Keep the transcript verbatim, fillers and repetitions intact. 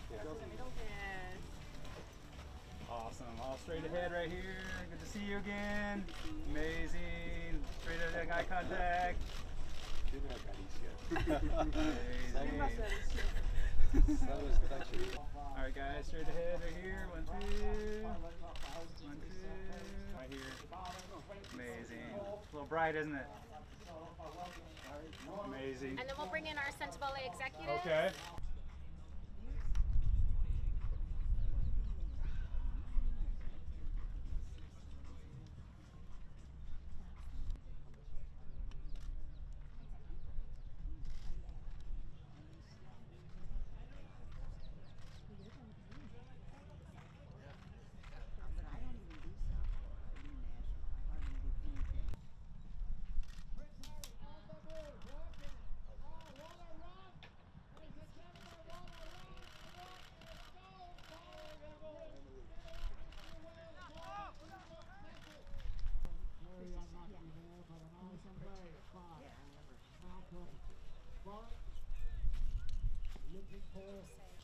Yeah. Awesome. All straight ahead right here. Good to see you again. Amazing. Straight ahead, eye contact. Amazing. Alright guys, straight ahead right here. One, two. One, two. Right here. Amazing. It's a little bright, isn't it? Amazing. And then we'll bring in our Sentebale executive. Okay. Looking for